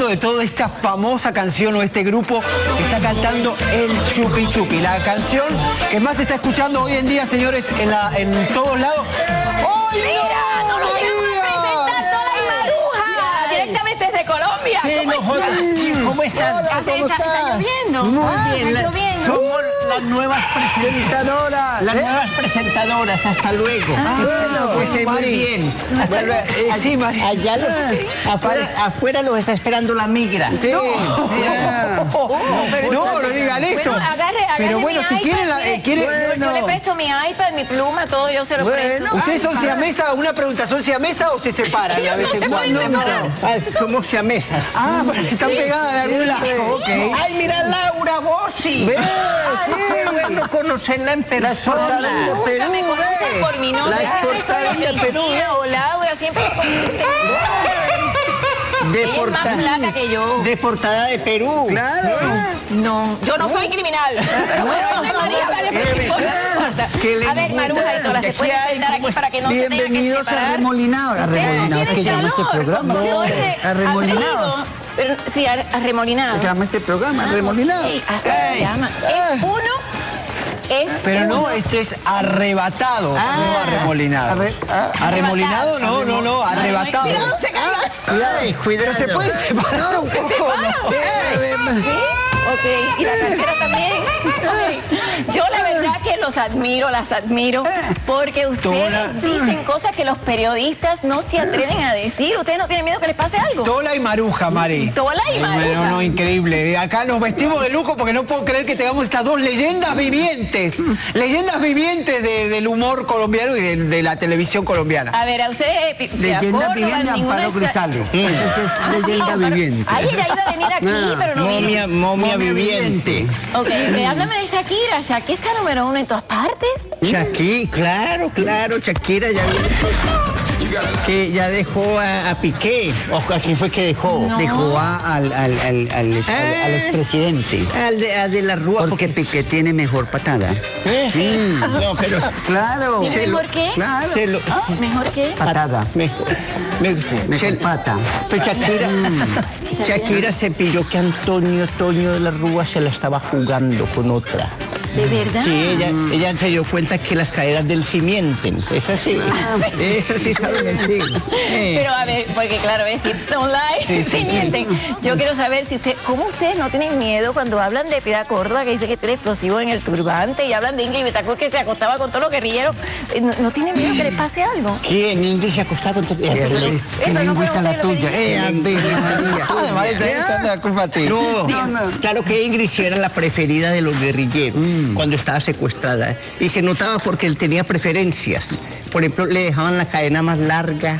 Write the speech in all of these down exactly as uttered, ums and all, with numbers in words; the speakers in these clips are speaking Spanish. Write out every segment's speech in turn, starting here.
hablando de toda esta famosa canción o este grupo que está cantando el Chupi Chupi. La canción que más se está escuchando hoy en día, señores, en, la, en todos lados. ¡Ay, no! ¡No lo quiero presentar! ¡Tola y Maruja! Directamente desde Colombia. Sí, nosotros. ¿Cómo están? Hola, ¿cómo está? ¿Está lloviendo? Muy ah, bien. Está La, lloviendo. somos las nuevas presentadoras. Las ¿eh? nuevas presentadoras. Hasta luego. Ah, bueno, pues esté muy bien. Hasta luego. Eh, sí, Mari. Allá los, ah, afuera, afuera los está esperando la migra. Sí. No, yeah. oh, oh, pero no, no digan eso. Bueno, agarre, agarre pero bueno, si iPad, quieren... La, eh, quieren bueno. Yo le presto mi iPad, mi pluma, todo, yo se lo bueno. presto. ¿Ustedes son siamesas? Una pregunta, ¿son siamesas o se separan a veces en cuando? Ah, somos siamesas. Ah, pero están pegadas de algún lado. Okay. Ay, mira, Laura Bossi. Ve, Ay, sí. qué bueno conocerla en persona. La exportaron de Perú, Nunca me conocen ve. por mi nombre. La exportaron de Perú, ve. O Laura, siempre me conocen. Ella es más flaca que yo. Deportada de Perú. Claro. No, yo no soy criminal. Pero bueno, soy María, dale, Qué pues, a ver, Maruja y Tola, ¿se puede sentar aquí para que no se tenga que Bienvenidos separar? a Arremolinados. Arremolinados, que llama este programa. Arremolinados. Pero, sí, Arremolinados. Se llama este programa, Arremolinados. Sí, así se llama. Es uno... Es Pero no, uno. este es arrebatado, ah, no arremolinado. Arre, ah, arremolinado, no, no, no, arrebatado. Cuidado, se caiga. Ay, cuidado. ¿Se puede separar un poco? ¿Sí? Ok, y la cartera también. Okay. Yo la verdad que los admiro, las admiro, porque ustedes Tola. dicen cosas que los periodistas no se atreven a decir. ¿Ustedes no tienen miedo que les pase algo? Tola y Maruja, Mari. Tola y Maruja. No, no, increíble. Acá nos vestimos de lujo porque no puedo creer que tengamos estas dos leyendas vivientes. Leyendas vivientes de, del humor colombiano y de, de la televisión colombiana. A ver, a ustedes... Leyenda viviente de Amparo Grisales. Esa es leyenda viviente. Ay, ella iba a venir aquí, Ah, pero no Momia, vino. momia viviente. Ok, eh, háblame de Shakira. Shakira está número uno en todas partes. Shakira, claro, claro, Shakira ya que ya dejó a, a Piqué. ¿O a quién fue que dejó? No. Dejó a- al, al, al, al, ex- al- al expresidente. Al de, al de la Rúa. Porque Piqué tiene mejor patada. Sí. No, pero... Claro. ¿Tiene mejor qué? Claro. Se lo, Ah, ¿mejor qué? Patada. mejor, me- Mejor se- pata. Pero Shakira, Shakira se pilló que Antonio Toño de la Rúa se la estaba jugando con otra. ¿De verdad? Sí, ella, ella se dio cuenta que las caderas del sí mienten. Es así. Es así, sabe mentir. Eh. Pero a ver, porque claro, es decir, don't lie, Sí, sí, sí, sí. mienten. Yo quiero saber si usted, ¿cómo ustedes no tienen miedo cuando hablan de Piedad Córdoba, que dice que tiene explosivo en el turbante, y hablan de Ingrid Betancourt, que se acostaba con todos los guerrilleros? Eh, ¿No, no tienen miedo que les pase algo? ¿Quién? Ingrid se ha acostado con todo. Qué Eso no lingüista fue la usted lo que tuya. dijo. Eh, Ave María. Además, te está echando la culpa a ti. No, No, no. claro que Ingrid sí era la preferida de los guerrilleros cuando estaba secuestrada. Y se notaba porque él tenía preferencias. Por ejemplo, le dejaban la cadena más larga.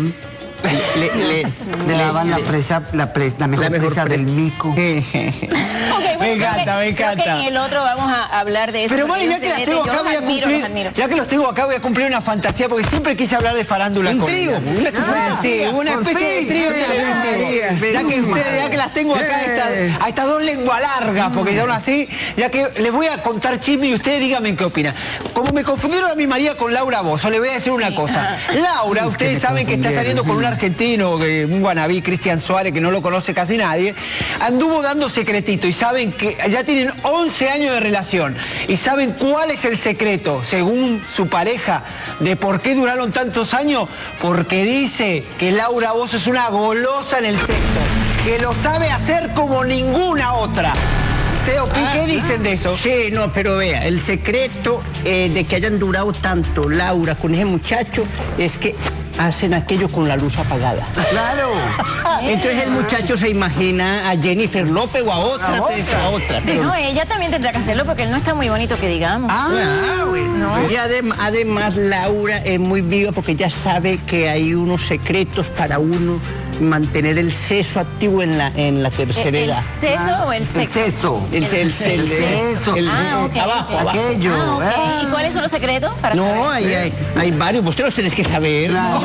Le, le- Le daban la le- presa, la, pres- la mejor, la mejor presa pre- del mico. Ok, bueno, Me creo encanta, que- me creo encanta. que en el otro vamos a hablar de eso. Pero porque Mari, ya yo que sé las de- tengo yo acá los voy a admiro, cumplir, los admiro. ya que los tengo acá voy a cumplir una fantasía, porque siempre quise hablar de farándula. Un con trío, ellas. una cosa- Sí, una por especie de fin, trío eh, televisivo. María. Ya que ustedes, ya que las tengo acá, Eh. estas- a estas dos lenguas largas, porque son así, ya que les voy a contar chisme y ustedes díganme qué opinan. Como me confundieron a mi María con Laura Bozzo, le voy a decir una cosa. Laura, ustedes me saben que está confundieron. saliendo con un argentino, que- un guanabí, Cristian Suárez, que no lo conoce casi nadie, anduvo dando secretito y saben que ya tienen once años de relación y saben cuál es el secreto, según su pareja, de por qué duraron tantos años, porque dice que Laura Bozzo es una golosa en el sexo, que lo sabe hacer como ninguna otra. ¿Ustedes opinan? ¿Qué dicen de eso? Sí, no, pero vea, el secreto eh, de que hayan durado tanto Laura con ese muchacho es que hacen aquello con la luz apagada. Claro. Entonces el muchacho se imagina a Jennifer López o a otra, A pues, a otra. pero- No, ella también tendrá que hacerlo porque él no está muy bonito que digamos. Ah, bueno. No. Y adem- además Laura es muy viva porque ya sabe que hay unos secretos para uno mantener el seso activo en la, en la tercera ¿El, el edad. seso o el El sexo? seso. El, el, el, el- seso. el- Ah, ok. abajo, abajo. Aquello. Ah, ok. ah. ¿Y cuáles son los secretos? Para No, saber? hay, hay, hay varios. Vos te los tenés que saber. Claro.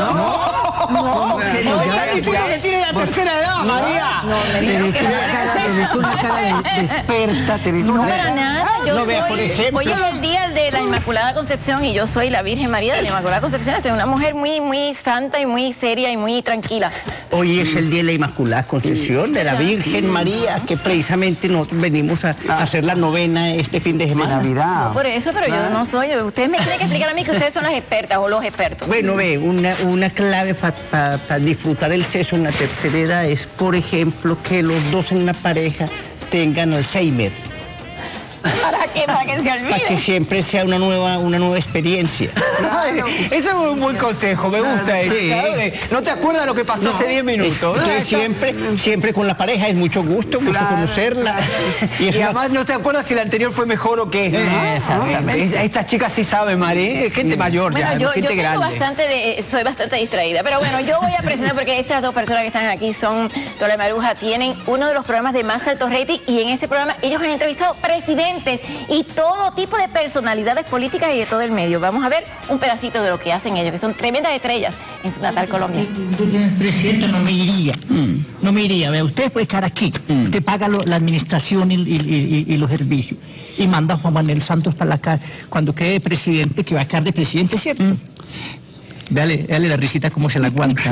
No, que no, no, ya ya- dice ya- que tiene la tercera edad, María. No, me dijeron Tenés que una cara, tenés una cara de, de experta, tenés no una para cara... nada. yo No, vea, soy, por ejemplo. hoy es el día de la Inmaculada Concepción y yo soy la Virgen María de la Inmaculada Concepción. Soy una mujer muy, muy santa y muy seria y muy tranquila. Hoy es el día de la Inmaculada Concepción de la Virgen María, que precisamente nosotros venimos a, a hacer la novena este fin de semana. De Navidad. No por eso, pero yo no soy. Ustedes me tienen que explicar a mí que ustedes son las expertas o los expertos. Bueno, ve, una, una clave para pa, pa disfrutar el sexo en la tercera edad es, por ejemplo, que los dos en una pareja tengan Alzheimer. ¿Para qué? Para que se olvide. Para que siempre sea una nueva, una nueva experiencia. Ay, ese es un buen consejo, me gusta eso. Sí. Claro, de, no te acuerdas lo que pasó hace diez minutos. Entonces, Ah, siempre, siempre con la pareja es mucho gusto, mucho Claro, conocerla. claro. Y, es Y una- además no te acuerdas si la anterior fue mejor o qué. Eh, exactamente. Ah, Estas chicas sí saben, Mari. Es gente mayor Bueno, ya, yo, yo gente tengo grande. bastante de, soy bastante distraída, pero bueno, yo voy a presentar porque estas dos personas que están aquí son Tola Maruja, tienen uno de los programas de más alto rating y en ese programa ellos han entrevistado presidentes y todo tipo de personalidades políticas y de todo el medio. Vamos a ver un pedacito de lo que hacen ellos, que son tremendas estrellas en su natal Colombia. Presidente, no me iría, no me iría. Vea, usted puede estar aquí, usted paga lo- la administración y, y- y- y los servicios y manda a Juan Manuel Santos para la casa cuando quede presidente, que va a quedar de presidente, ¿cierto? Dale, dale la risita como se la aguanta.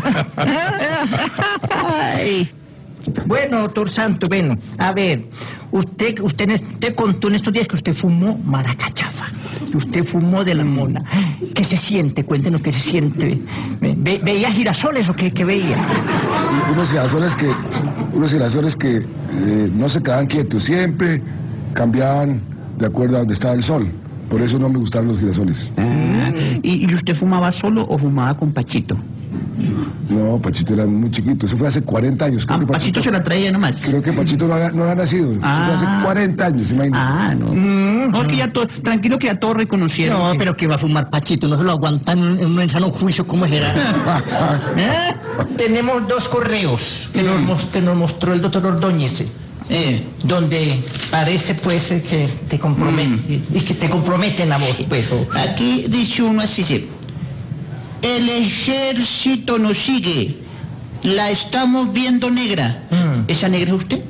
¿ah? Ay. Bueno, doctor Santos, bueno, a ver, usted, usted, usted contó en estos días que usted fumó maracachafa, que usted fumó de la mona. ¿Qué se siente? Cuéntenos qué se siente. ¿Ve- ¿Veía girasoles o qué, qué veía? unos girasoles que, unos girasoles que eh, no se quedaban quietos, siempre cambiaban de acuerdo a donde estaba el sol. Por eso no me gustaron los girasoles. Ah, ¿Y, y usted fumaba solo o fumaba con Pachito? No, Pachito era muy chiquito, eso fue hace cuarenta años. Creo Ah, que Pachito se la traía nomás. Creo que Pachito no había, no había nacido, eso fue Ah. hace cuarenta años, imagínate. Ah, no. No, que ya to- tranquilo que ya todos reconocieron. No, pero que va a fumar Pachito, no se lo aguantan en un sano juicio, ¿cómo será? ¿Eh? Tenemos dos correos que, nos, mos- que nos mostró el doctor Ordóñez, eh, donde parece pues eh, que te compromete, y que te comprometen a vos, pues. Aquí dice uno así, sí. El ejército nos sigue. La estamos viendo negra. Mm. ¿Esa negra es usted?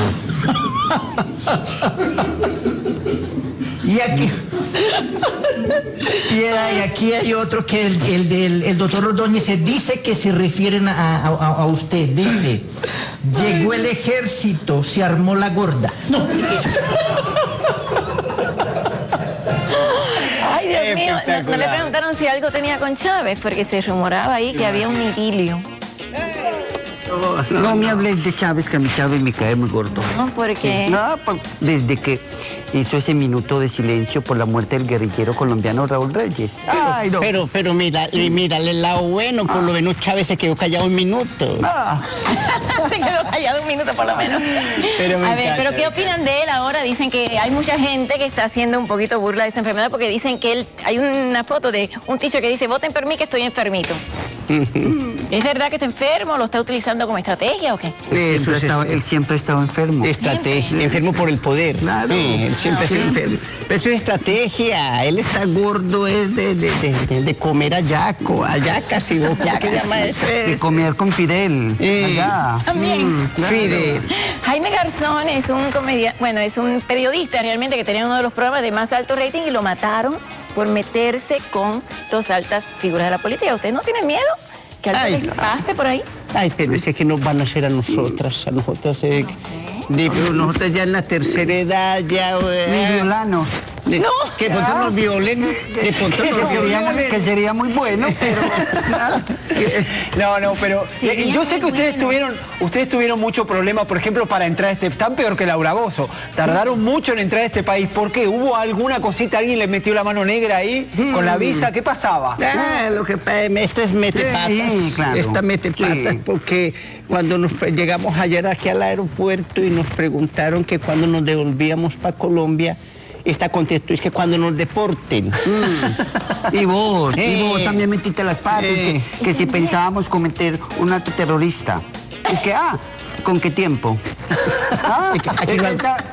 Y aquí, y, hay- aquí hay otro que el, el del el doctor Ordóñez dice que se refieren a, a- a- a usted. Dice, llegó el ejército, se armó la gorda. No, Ay, Dios mío, no, no le Espectacular. preguntaron si algo tenía con Chávez, porque se rumoraba ahí que había un idilio. No me hables de Chávez, que a mí Chávez me cae muy gordo. ¿No? Porque... No, pues, desde que hizo ese minuto de silencio por la muerte del guerrillero colombiano Raúl Reyes. Ay, no. Pero, pero mira, y mírale el lado bueno, por lo menos Chávez se quedó callado un minuto. Ah, Se quedó callado un minuto por lo menos. Pero me a ver, encanta. pero ¿qué opinan de él ahora? Dicen que hay mucha gente que está haciendo un poquito burla de esa enfermedad porque dicen que él, hay una foto de un teacher que dice, voten por mí que estoy enfermito. ¿Es verdad que está enfermo? ¿Lo está utilizando como estrategia o qué? él, siempre es- ha estado- él siempre ha estado enfermo. Estrategia, enfermo por el poder. Claro. Sí, él siempre está enfermo. Pero eso es estrategia. Él está gordo, es de, de, de, de- de comer ayaco, ayacas, ¿sí? ¿Cómo que llama eso? De comer con Fidel. Eh, Allá. También. Mm, claro. Fidel. Jaime Garzón es un comedia, bueno, es un periodista realmente que tenía uno de los programas de más alto rating y lo mataron por meterse con dos altas figuras de la política. ¿Ustedes no tienen miedo que algo Ay, les no. pase por ahí? Ay, pero es que nos van a hacer a nosotras, a nosotras. eh, de- nosotras ya en la tercera edad, ya... eh, Ni violanos. de- No. Que de pronto nos violen, de pronto Que nos sería, violen. que sería muy bueno, pero... No, no, pero eh, Sería yo sé que muy ustedes bueno. tuvieron, ustedes tuvieron mucho problema, por ejemplo, para entrar a este, tan peor que Laura Bozzo. Tardaron mucho en entrar a este país. ¿Por qué? ¿Hubo alguna cosita? ¿Alguien le metió la mano negra ahí con la visa? ¿Qué pasaba? Ah, lo que pasa, esta es mete patas. Sí, claro. Esta mete Sí. patas porque cuando nos pre- llegamos ayer aquí al aeropuerto y nos preguntaron que cuando nos devolvíamos para Colombia, esta contestó, es que cuando nos deporten. Y vos, y Eh. vos también metiste las patas, Eh. que, que si pensábamos cometer un acto terrorista. Es que, ah, ¿con qué tiempo? Ah, Es que aquí es no que al- está-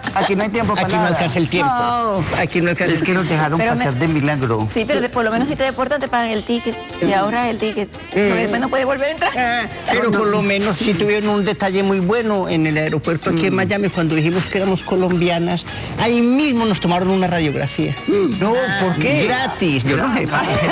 Aquí no hay tiempo para Aquí nada. no alcanza el tiempo. No. Aquí no alcanza Es que nos dejaron Pero pasar me- de milagro. Sí, pero de- por lo menos si te deportan te pagan el ticket. Y ahorras el ticket. Porque después no puedes volver a entrar. Ah, pero por lo menos sí tuvieron un detalle muy bueno en el aeropuerto aquí en Miami cuando dijimos que éramos colombianas. Ahí mismo nos tomaron una radiografía. No, ¿por qué? Gratis. Yo no sé.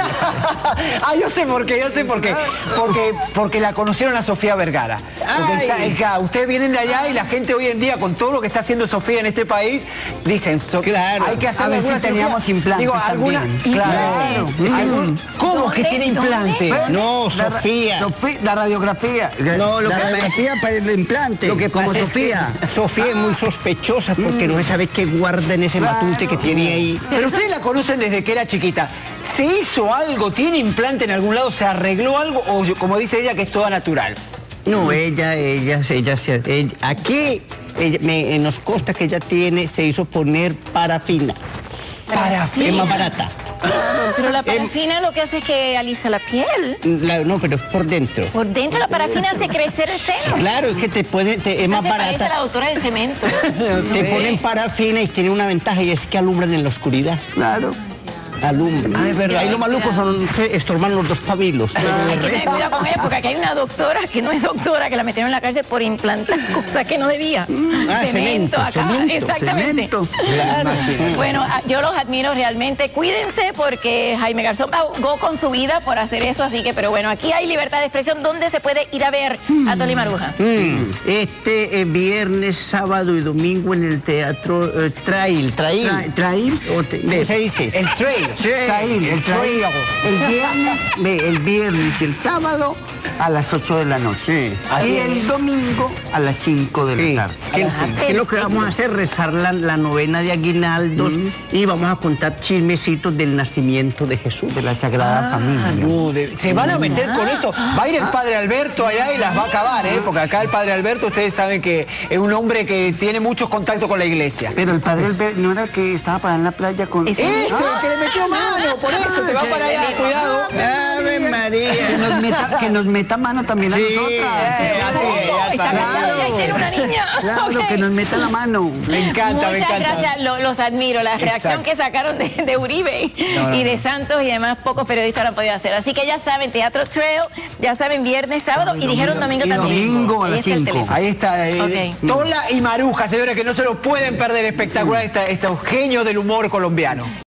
Ah, yo sé por qué, yo sé por qué. Porque, porque la conocieron a Sofía Vergara. Porque Ay. está- acá, ustedes vienen de allá y la gente hoy en día, con todo lo que está haciendo Sofía en este país, dicen, so- Claro. hay que hacer A ver alguna si teníamos cirugía. implantes Digo, alguna, también. claro. Claro. Algún- ¿Cómo que ¿Dónde? tiene ¿Dónde? implante? No, La ra- Sofía. Sofi- la radiografía. No, lo la que me- radiografía para el implante. Lo que como pasa Sofía. es que Sofía es muy sospechosa porque no se sabe qué guarda en ese Claro. matute que tiene ahí. Pero ustedes la conocen desde que era chiquita. ¿Se hizo algo? ¿Tiene implante en algún lado? ¿Se arregló algo? ¿O como dice ella, que es toda natural? No, ella, ella, ella, se- ella- aquí ella- me- eh, nos consta que ella tiene, se hizo poner parafina. Parafina. Es más barata. Pero la parafina lo que hace es que alisa la piel. La- no, pero es por dentro. Por dentro la parafina hace crecer el seno. Claro, es que te puede, te- es más Se parece a la barata. doctora del cemento. Te ponen parafina y tiene una ventaja y es que alumbran en la oscuridad. Claro. Alumbran. Ah, es verdad. Ahí lo maluco son que estorban los dos pabilos. pero de Hay que tener resto- cuidado con ella porque aquí hay una doctora que no es doctora, que la metieron en la cárcel por implantar cosas que no debía. Ah, cemento, acá, cemento, exactamente. cemento. Claro. Bueno, a- yo los admiro realmente. Cuídense porque Jaime Garzón pagó con su vida por hacer eso, así que, pero bueno, aquí hay libertad de expresión. ¿Dónde se puede ir a ver a Tolly Maruja? Mm, Este eh, viernes, sábado y domingo en el teatro eh, Trail. Trail. Tra- Trail. O te- ¿Cómo se dice? El trail. Trail, el trail. El viernes, ve, el viernes y el sábado a las ocho de la noche. así Y es. el domingo a las cinco de Sí, la tarde. que, Ah, que lo que vamos a hacer, rezar la, la novena de Aguinaldos y vamos a contar chismecitos del nacimiento de Jesús. De la Sagrada Familia. No, de- se van a meter con eso. Va a ir el padre Alberto allá y las va a acabar, ¿eh? Porque acá el padre Alberto, ustedes saben que es un hombre que tiene muchos contactos con la iglesia. Pero el padre Albert no era el que estaba para en la playa con... Eso, el que le metió mano, por eso te va para allá, cuidado. ¡Ave María! Que nos meta, que nos meta mano también a Sí, nosotras. sí, así es, ya Está está. casado ya y tiene una niña. Claro, Ok. que nos meta la mano. Me encanta, me Muchas encanta. gracias, lo- los admiro. La reacción Exacto. que sacaron de, de Uribe No, no, y de no. Santos y demás, pocos periodistas lo han podido hacer. Así que ya saben, Teatro Trail, ya saben, viernes, sábado y dijeron domingo y también. domingo a Ahí las está el cinco. teléfono. Ahí está, eh, Ok. Tola y Maruja, señores, que no se lo pueden perder. Espectacular, esta- estos genios del humor colombiano.